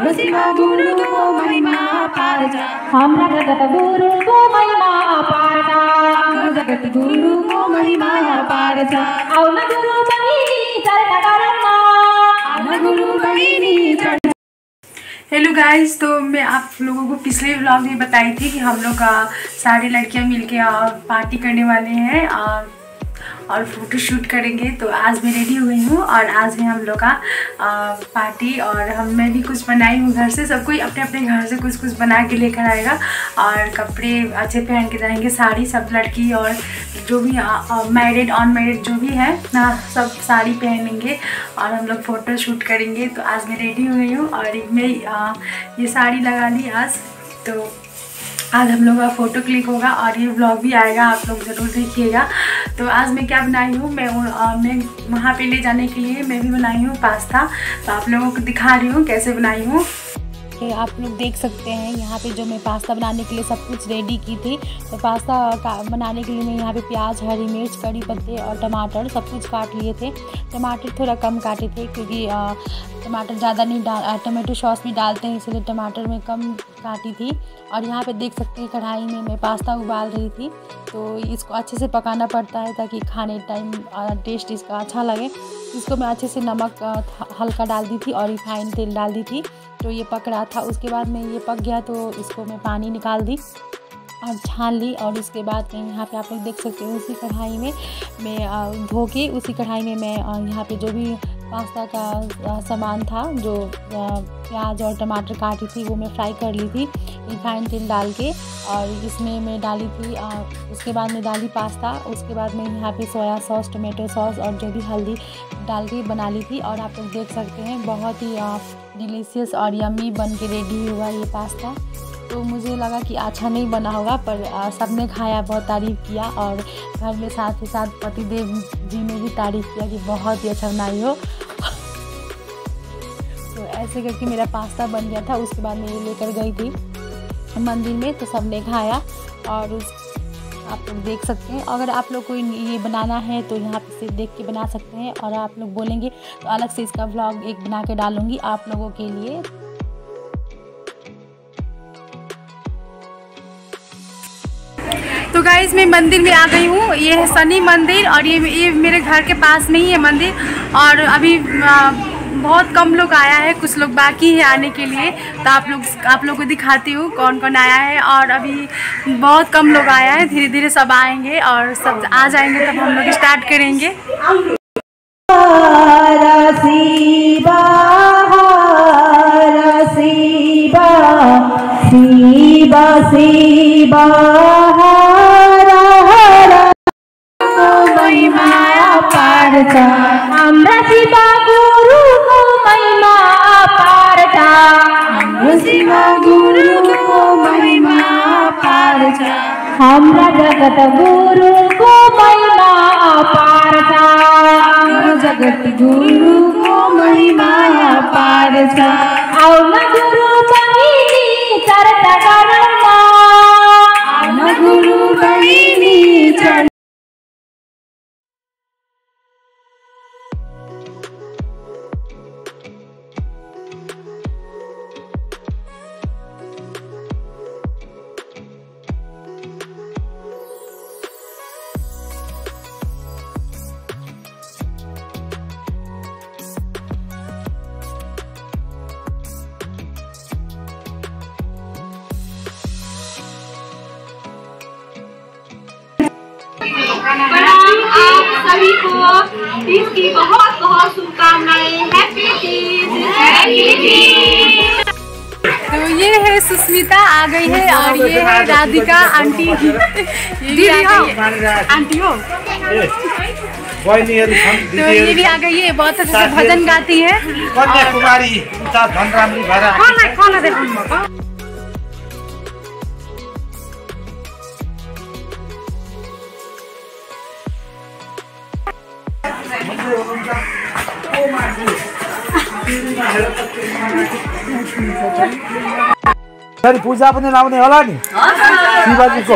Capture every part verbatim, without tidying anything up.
हाम्रो शिव गुरुको महिमा अपार छ, हाम्रा जगत गुरुको महिमा अपार छ, हाम्रो जगत गुरुको महिमा अपार छ। आउन गुरु बहिनी चर्चा गरौँ न, आउन गुरु बहिनी चर्चा। हेलो गाइस, तो मैं आप लोगों को पिछले व्लॉग में बताई थी कि हम लोग सारी लड़कियां मिलके पार्टी करने वाले हैं और और फोटो शूट करेंगे। तो आज मैं रेडी हुई हूँ और आज है हम लोग का पार्टी और हम मैं भी कुछ बनाई हूँ घर से। सब कोई अपने अपने घर से कुछ कुछ बना के लेकर आएगा और कपड़े अच्छे पहन के जाएंगे, साड़ी सब लड़की और जो भी मैरिड अनमैरिड जो भी है ना सब साड़ी पहनेंगे और हम लोग फ़ोटो शूट करेंगे। तो आज मैं रेडी हुई हूँ और मैं आ, ये साड़ी लगा ली आज। तो आज हम लोग का फ़ोटो क्लिक होगा और ये व्लॉग भी आएगा, आप लोग ज़रूर देखिएगा। तो आज मैं क्या बनाई हूँ, मैं आ, मैं वहाँ पे ले जाने के लिए मैं भी बनाई हूँ पास्ता। तो आप लोगों को दिखा रही हूँ कैसे बनाई हूँ। आप लोग देख सकते हैं यहाँ पे जो मैं पास्ता बनाने के लिए सब कुछ रेडी की थी। तो पास्ता का बनाने के लिए मैं यहाँ पे प्याज, हरी मिर्च, कड़ी पत्ते और टमाटर सब कुछ काट लिए थे। टमाटर थोड़ा कम काटे थे क्योंकि टमाटर ज़्यादा नहीं डाल, टमाटो सॉस भी डालते हैं इसलिए टमाटर में कम काटी थी। और यहाँ पे देख सकते हैं कढ़ाई में मैं पास्ता उबाल रही थी। तो इसको अच्छे से पकाना पड़ता है ताकि खाने टाइम टेस्ट इसका अच्छा लगे। इसको मैं अच्छे से नमक हल्का डाल दी थी और रिफाइंड तेल डाल दी थी। तो ये पक रहा था, उसके बाद में ये पक गया तो इसको मैं पानी निकाल दी और छान ली। और इसके बाद मैं यहाँ पे आप लोग देख सकते हैं उसी कढ़ाई में मैं धो के उसी कढ़ाई में मैं यहाँ पे जो भी पास्ता का सामान था, जो प्याज और टमाटर काटी थी वो मैं फ्राई कर ली थी रिफाइंड तेल डाल के। और इसमें मैं डाली थी उसके बाद मैं डाली पास्ता। उसके बाद मैं यहाँ पे सोया सॉस, टोमेटो सॉस और जो भी हल्दी डाल के बना ली थी। और आप लोग देख सकते हैं बहुत ही डिलीशियस और यम्मी बन के रेडी हुआ ये पास्ता। तो मुझे लगा कि अच्छा नहीं बना होगा, पर सबने खाया, बहुत तारीफ़ किया और घर में साथ ही साथ पतिदेव जी ने भी तारीफ़ किया कि बहुत ही अच्छा बनाई हो। तो ऐसे करके मेरा पास्ता बन गया था। उसके बाद मैं ये लेकर गई थी मंदिर में, तो सबने खाया। और उस आप लोग देख सकते हैं, अगर आप लोग को ये बनाना है तो यहाँ पे से देख के बना सकते हैं। और आप लोग बोलेंगे तो अलग से इसका व्लॉग एक बना के डालूँगी आप लोगों के लिए। तो गाइस मैं मंदिर में आ गई हूँ। ये है शनि मंदिर और ये ये मेरे घर के पास में ही है मंदिर। और अभी आ, बहुत कम लोग आया है, कुछ लोग बाकी है आने के लिए। तो आप लोग आप लोग को दिखाती हूँ कौन कौन आया है। और अभी बहुत कम लोग आया है, धीरे धीरे सब आएंगे और सब आ जाएंगे तब हम लोग स्टार्ट करेंगे। हाम्रा शिव गुरुको महिमा अपार छ, हाम्रो शिव गुरुको महिमा अपार छ, हाम्रा जगत गुरुको महिमा अपार छ, हाम्रो जगत गुरुको महिमा अपार छ। आउन गुरु बहिनी चर्चा गरौँ न, आउन गुरु बहिनी चर्चा। आप सभी को तीज की बहुत बहुत शुभकामनाएं। Happy Teej, happy Teej. तो ये है सुस्मिता आ गई है और ये है राधिका आंटी। ये भी आ गई है आंटी हो। तो ये भी आ गई है, बहुत अच्छे से भजन गाती है। कन्याकुमारी धनरामली भएर पूजा पनि लाउने होला नि शिवजीको।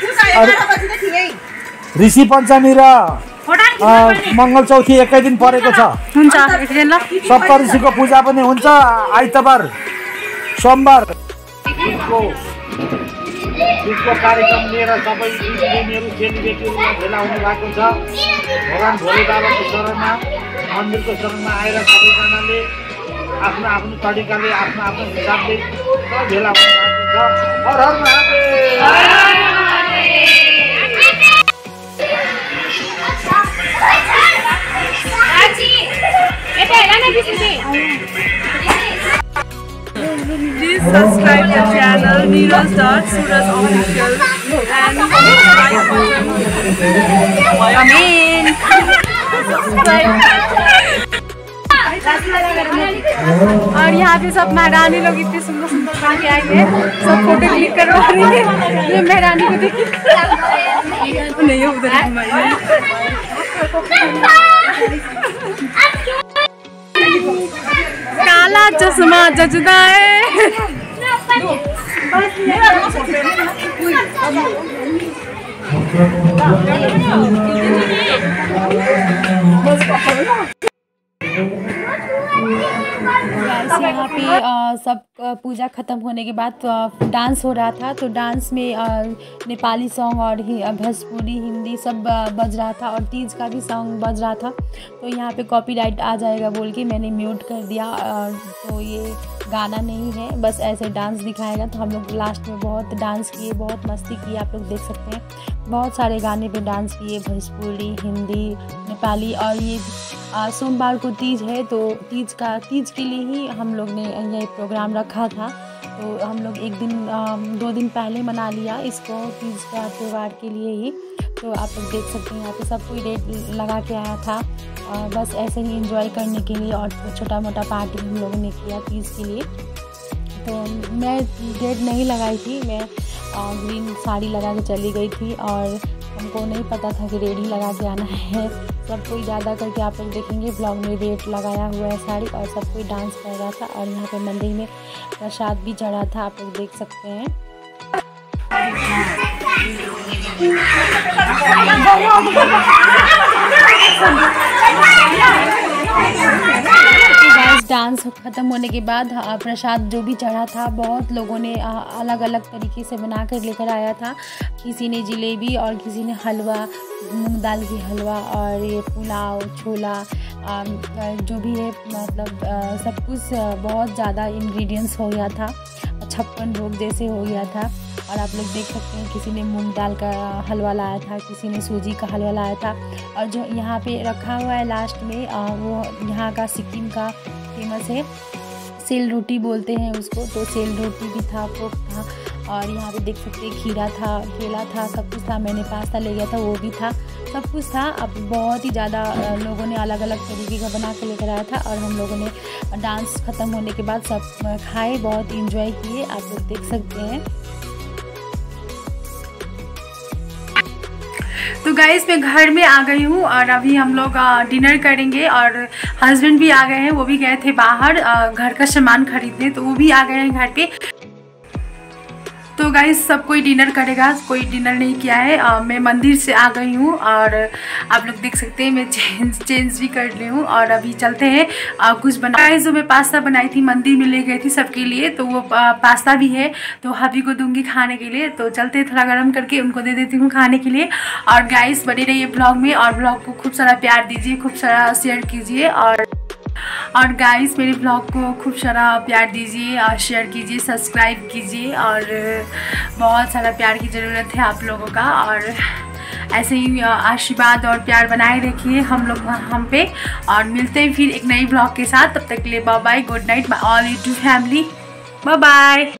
ऋषि पञ्चमी र मंगल चौथी एकै दिन परेको छ। हुन्छ एकदिन ल सप्तऋषिको पूजा पनि हुन्छ आइतबार सोमबार तिजको तिजको कार्यक्रम लिएर सबै दिदीबहिनीहरू चेलीबेटीहरू भेला हुनु भएको छ। भगवान् भोले बाबाको शरणमा मन्दिरको शरणमा आएर सबैजनाले आफ्नो आफ्नो तरिकाले आफ्नो आफ्नो हिसाबले भेला हुनु भएको छ। हर हर Mahadev. Please subscribe the channel Neeraj dot Suraj Official and like button. Amen. और यहाँ पे सब महारानी लोग इतने सुंदर सुंदर बन के आए हैं, सब फोटो क्लिक करवा रही है। ये महारानी को देखिए नहीं है उधर काला चश्मा जचदा है। यहाँ पे आ, सब पूजा ख़त्म होने के बाद डांस हो रहा था। तो डांस में आ, नेपाली सॉन्ग और हि, भोजपुरी हिंदी सब बज रहा था और तीज का भी सॉन्ग बज रहा था। तो यहाँ पे कॉपीराइट आ जाएगा बोल के मैंने म्यूट कर दिया। तो ये गाना नहीं है, बस ऐसे डांस दिखाएगा। तो हम लोग लास्ट में बहुत डांस किए, बहुत मस्ती की, आप लोग देख सकते हैं। बहुत सारे गाने पे डांस किए, भोजपुरी हिंदी नेपाली। और ये सोमवार को तीज है, तो तीज का तीज के लिए ही हम लोग ने ये प्रोग्राम रखा था। तो हम लोग एक दिन दो दिन पहले मना लिया इसको, तीज का त्यौहार के लिए ही। तो आप लोग देख सकते हैं यहाँ पे सब कोई रेट लगा के आया था, और बस ऐसे ही एंजॉय करने के लिए। और छोटा मोटा पार्टी हम लोगों ने किया तीज के लिए। तो मैं रेट नहीं लगाई थी, मैं ग्रीन साड़ी लगा के चली गई थी और हमको नहीं पता था कि रेड ही लगा के आना है। सब कोई ज़्यादा करके आप लोग देखेंगे ब्लॉग में रेट लगाया हुआ है साड़ी, और सब कोई डांस कर रहा था। और यहाँ पे मंदिर में प्रसाद भी चढ़ा था, आप लोग देख सकते हैं। डांस ख़त्म होने के बाद प्रसाद जो भी चढ़ा था, बहुत लोगों ने अलग अलग तरीके से बना कर लेकर आया था। किसी ने जलेबी और किसी ने हलवा, मूंग दाल की हलवा, और ये पुलाव, छोला, जो भी है, मतलब सब कुछ बहुत ज़्यादा इंग्रेडिएंट्स हो गया था, छप्पन भोग जैसे हो गया था। और आप लोग देख सकते हैं किसी ने मूंग दाल का हलवा लाया था, किसी ने सूजी का हलवा लाया था। और जो यहाँ पे रखा हुआ है लास्ट में, वो यहाँ का सिक्किम का फेमस है, सेल रोटी बोलते हैं उसको। तो सेल रोटी भी था, पोक था, और यहाँ पे देख सकते हैं खीरा था, केला था, सब कुछ था। मैंने पास्ता ले गया था, वो भी था, सब कुछ था। अब बहुत ही ज़्यादा लोगों ने अलग अलग तरीके का बना के लेकर आया था। और हम लोगों ने डांस ख़त्म होने के बाद सब खाए, बहुत इंजॉय किए, आप लोग देख सकते हैं। तो गाइस मैं घर में आ गई हूँ और अभी हम लोग डिनर करेंगे। और हस्बैंड भी आ गए हैं, वो भी गए थे बाहर घर का सामान खरीदने, तो वो भी आ गए हैं घर पे। तो गाइस सब कोई डिनर करेगा, कोई डिनर नहीं किया है। आ, मैं मंदिर से आ गई हूँ और आप लोग देख सकते हैं मैं चेंज चेंज भी कर ली हूँ। और अभी चलते हैं आ, कुछ बना। गाइस जो मैं पास्ता बनाई थी, मंदिर में ले गई थी सबके लिए, तो वो आ, पास्ता भी है, तो हबी को दूंगी खाने के लिए। तो चलते हैं, थोड़ा गर्म करके उनको दे देती हूँ खाने के लिए। और गाइस बने रहिए ब्लॉग में, और ब्लॉग को खूब सारा प्यार दीजिए, खूब सारा शेयर कीजिए। और और गाइस मेरे ब्लॉग को खूब सारा प्यार दीजिए और शेयर कीजिए, सब्सक्राइब कीजिए। और बहुत सारा प्यार की ज़रूरत है आप लोगों का, और ऐसे ही आशीर्वाद और प्यार बनाए रखिए हम लोग हम पे। और मिलते हैं फिर एक नई ब्लॉग के साथ, तब तक के लिए bye bye, good night my all YouTube family, bye bye.